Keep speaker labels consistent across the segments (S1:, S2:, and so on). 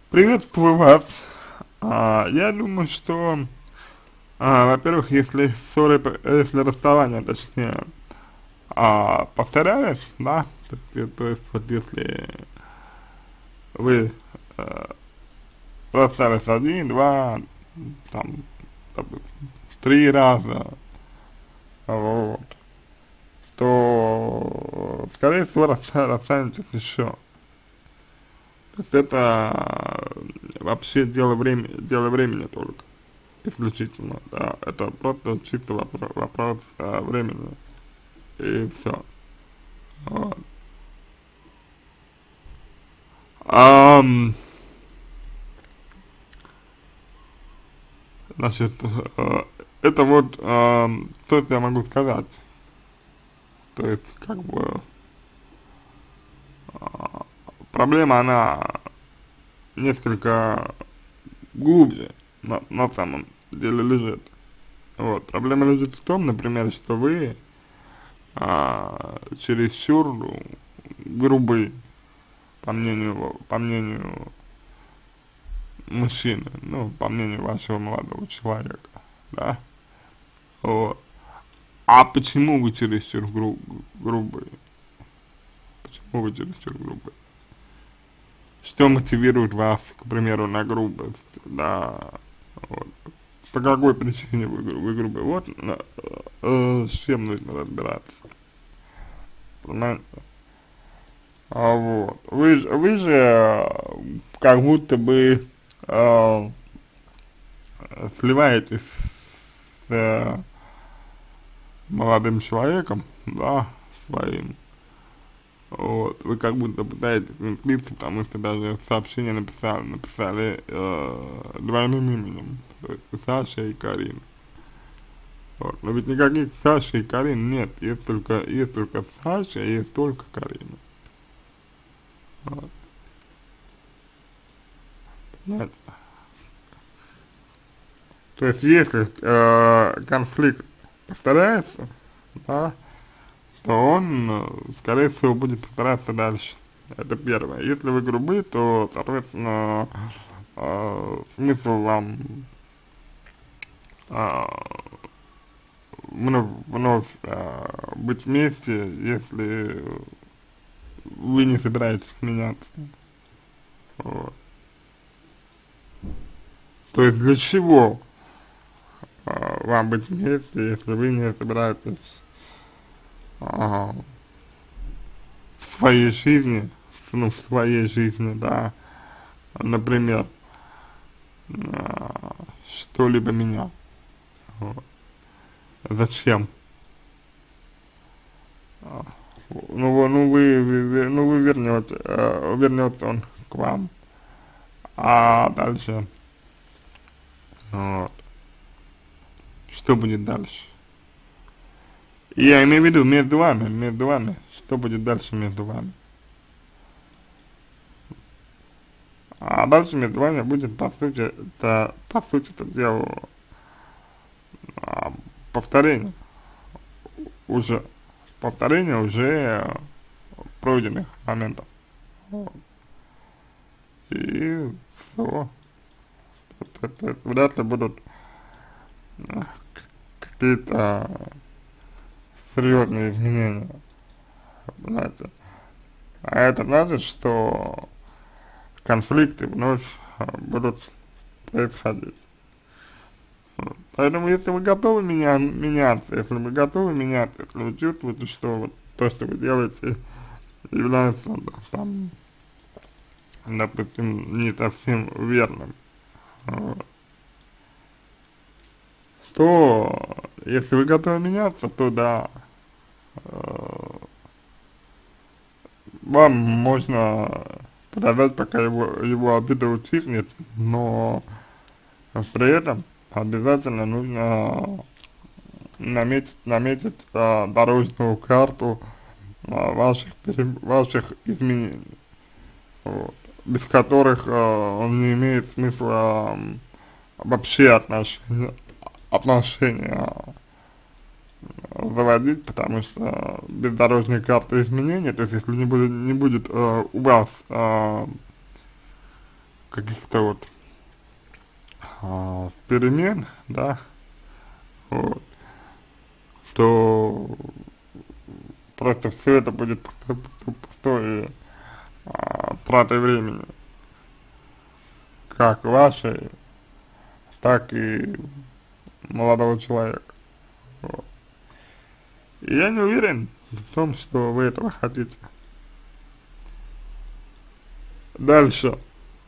S1: Приветствую вас. Я думаю, что, во-первых, если ссоры, если расставание, точнее, повторялись, да, то есть вот если вы расстались один, два, там, допустим, три раза, вот, то, скорее всего, расстанетесь еще. То есть это вообще дело времени только. Исключительно, да, это просто чисто вопрос времени, и все. Вот. Ам, значит, это вот то, что я могу сказать, то есть, как бы, проблема, она несколько глубже на самом деле лежит. Вот, проблема лежит в том, например, что вы чересчур грубы, по мнению мужчины, ну, по мнению вашего молодого человека, да, вот. А почему вы чересчур грубые? Почему вы чересчур грубые? Что мотивирует вас, к примеру, на грубость, да, вот. По какой причине вы грубые? Вот с чем нужно разбираться, понимаете? Вот. Вы же как будто бы э, сливаетесь с молодым человеком, да, своим, вот, вы как будто пытаетесь слиться, потому что даже сообщение написали двойным именем, то есть Саша и Карина. Вот. Но ведь никаких Саши и Карин нет, есть только Саша и есть только Карина. Вот. Понимаете? То есть если конфликт повторяется, да, то он, скорее всего, будет повторяться дальше. Это первое. Если вы грубы, то, соответственно, смысл вам э, вновь быть вместе, если вы не собираетесь меняться. Вот. То есть для чего вам быть вместе, если вы не собираетесь а, в своей жизни, да, например, что-либо менять. Вот. Зачем? А, ну вы вернется он к вам, а дальше, вот, что будет дальше? Я имею в виду между вами, что будет дальше между вами? А дальше между вами будет, по сути, это дело, а, повторение, уже, повторение уже пройденных моментов. Вот. И все. Вряд ли будут а, какие-то серьезные изменения, понимаете. А это значит, что конфликты вновь будут происходить. Вот. Поэтому, если вы готовы меняться, если вы готовы меняться, если вы чувствуете, что вот то, что вы делаете, является, да, там, допустим, не совсем верным, вот, то, если вы готовы меняться, то да, э, вам можно подождать, пока его обида утихнет, но при этом обязательно нужно наметить дорожную карту ваших изменений, вот, без которых не имеет смысла вообще отношения заводить, потому что без дорожной карты изменений, то есть если не будет у вас каких-то вот перемен, да, вот, то просто все это будет пустой тратой времени, как вашей, так и молодого человека. Вот. И я не уверен в том, что вы этого хотите. Дальше.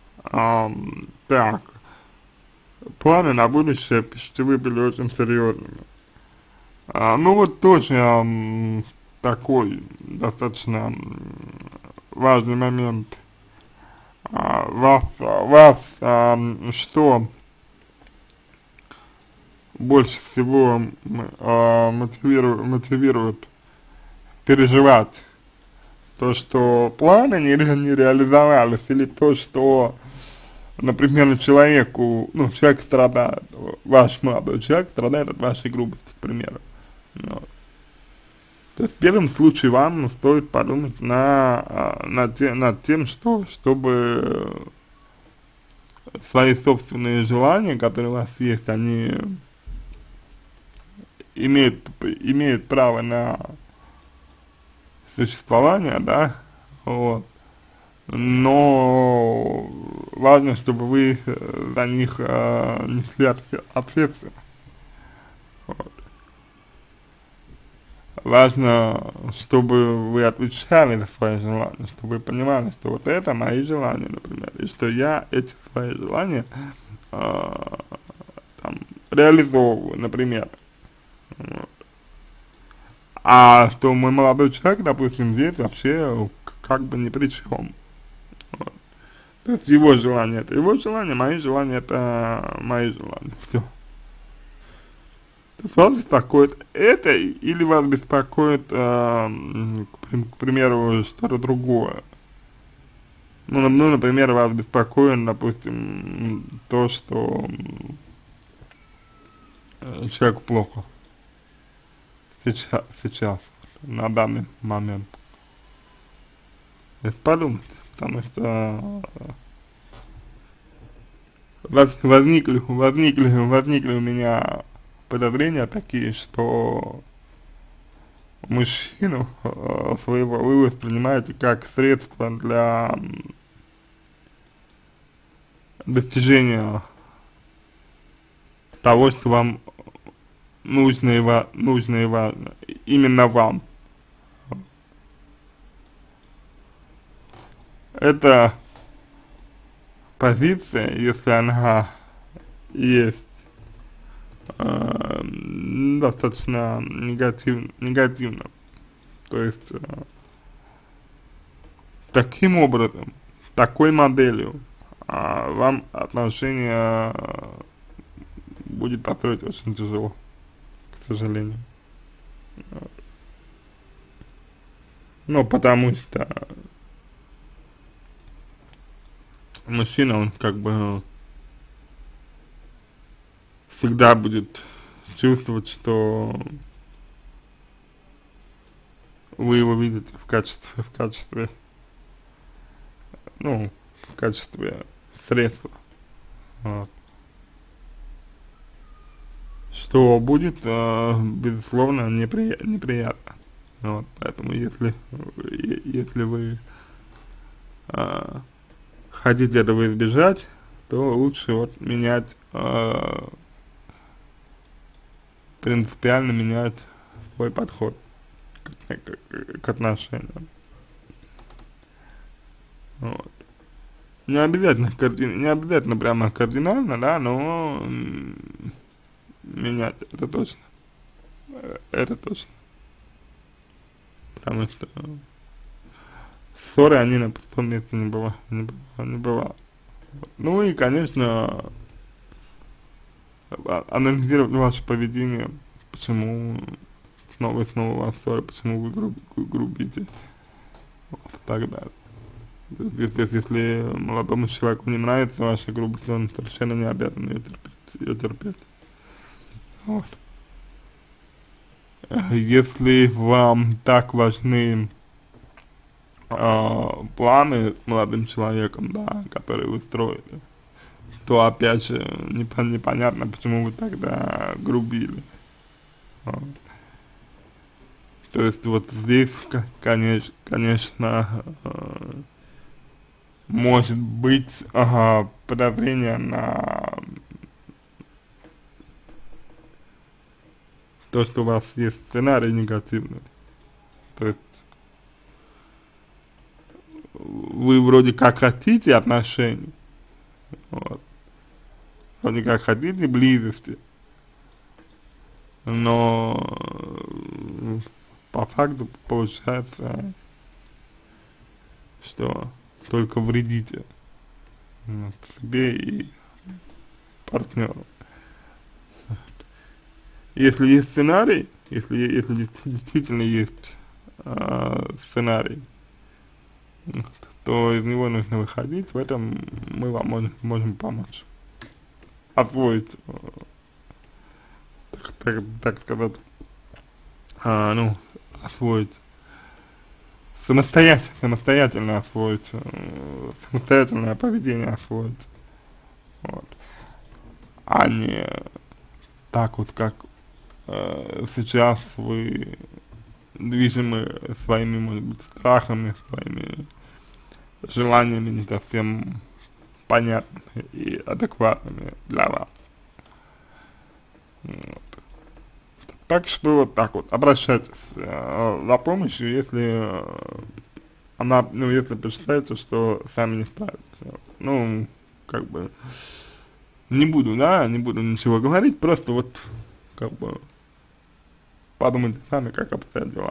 S1: Так, планы на будущее, пишите, вы были очень серьезными. Ну вот тоже такой достаточно важный момент. Вас что больше всего мотивирует переживать? То, что планы не реализовались, или то, что, например, человек страдает, ваш молодой человек страдает от вашей грубости, к примеру. Вот. То есть в первом случае вам стоит подумать над тем, чтобы свои собственные желания, которые у вас есть, они имеют право на существование, да, вот, но важно, чтобы вы за них несли ответственность. Вот. Важно, чтобы вы отвечали за свои желания, чтобы вы понимали, что вот это мои желания, например, и что я эти свои желания там реализовываю, например. Вот. А что мой молодой человек, допустим, здесь вообще как бы ни при чем. Вот. То есть его желание это его желание, мои желания это мои желания. Все. То есть вас беспокоит это или вас беспокоит, к примеру, что-то другое? Ну, например, вас беспокоит, допустим, то, что человеку плохо сейчас, на данный момент. То есть подумайте, потому что возникли у меня подозрения такие, что мужчину своего вы воспринимаете как средство для достижения того, что вам нужно и важно, именно вам. Эта позиция, если она есть, достаточно негативно. То есть, таким образом, такой моделью, вам отношения будет построить очень тяжело, к сожалению. Ну, потому что мужчина, он как бы всегда будет чувствовать, что вы его видите в качестве, ну, в качестве средства. Вот. Что будет, безусловно, неприятно. Вот, поэтому если вы хотите этого избежать, то лучше вот менять, принципиально менять свой подход к отношениям. Вот. Не обязательно прямо кардинально, да, но менять это точно, потому что ссоры, они на пустом месте не бывают. Ну и, конечно, анализировать ваше поведение, почему снова и снова у вас ссоры, почему вы грубите, вот, и так далее. Если молодому человеку не нравится ваша грубость, он совершенно не обязан ее терпеть. Вот. Если вам так важны планы с молодым человеком, да, которые вы строили, то опять же непонятно, почему вы тогда грубили. Вот. То есть вот здесь, конечно, может быть подозрение на то, что у вас есть сценарий негативный. То есть вы вроде как хотите отношений, вот, вроде как хотите близости, но по факту получается, что только вредите себе и партнеру. Если есть сценарий, если действительно есть сценарий, то из него нужно выходить, в этом мы вам можем помочь. Освоить, так сказать, ну, освоить, самостоятельно освоить, самостоятельное поведение освоить, вот, а не так вот, как сейчас вы движимы своими, может быть, страхами, своими желаниями не совсем понятными и адекватными для вас. Вот. Так что вот так вот, обращайтесь за помощью, если если посчитаете, что сами не справитесь. Ну, как бы, не буду ничего говорить, просто вот, как бы, подумайте сами, как обстоят дела.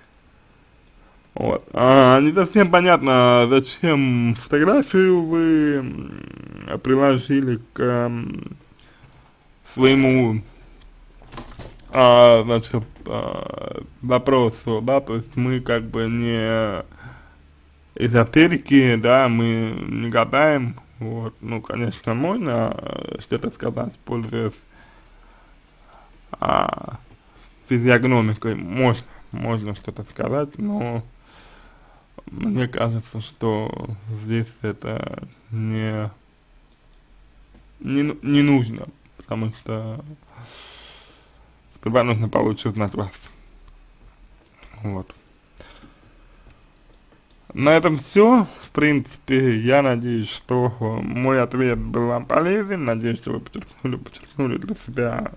S1: Вот. Не совсем понятно, зачем фотографию вы приложили к своему значит, вопросу, да, то есть мы как бы не эзотерики, да, мы не гадаем, вот, ну, конечно, можно что-то сказать, пользуясь физиогномикой, можно что-то сказать, но мне кажется, что здесь это не нужно, потому что сперва нужно получше узнать вас. Вот. На этом все. В принципе, я надеюсь, что мой ответ был вам полезен. Надеюсь, что вы подчеркнули для себя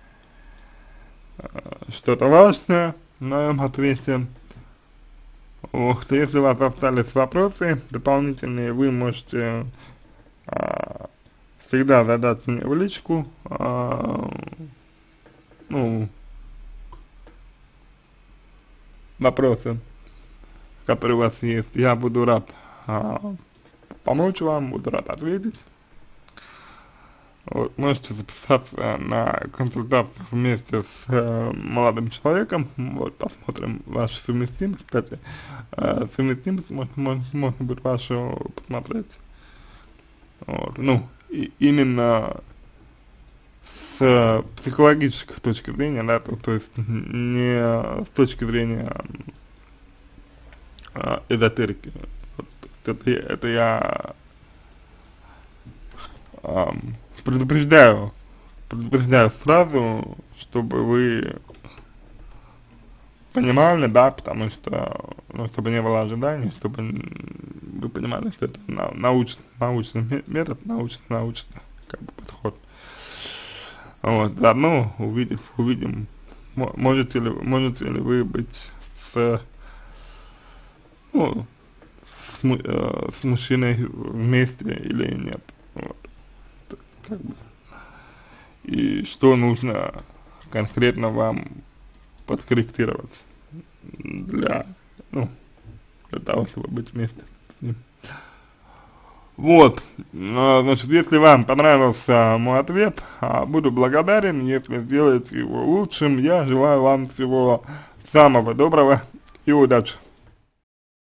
S1: что-то важное в моем ответе. Вот. Если у вас остались вопросы дополнительные, вы можете всегда задать мне в личку, ну, вопросы, которые у вас есть. Я буду рад помочь вам, буду рад ответить. Вот, можете записаться на консультацию вместе с молодым человеком. Вот, посмотрим вашу совместимость. Кстати, совместимость можно будет вашу посмотреть. Вот, ну, именно с психологической точки зрения, да, то есть не с точки зрения эзотерики. Вот, это я предупреждаю сразу, чтобы вы понимали, да, потому что, ну, чтобы не было ожиданий, чтобы вы понимали, что это научный метод, научный как бы подход. Вот, заодно увидим, можете ли вы быть с мужчиной вместе или нет. Вот. То есть, как бы, и что нужно конкретно вам подкорректировать для того, чтобы быть вместе с ним. Вот, значит, если вам понравился мой ответ, буду благодарен, если сделаете его лучшим. Я желаю вам всего самого доброго и удачи.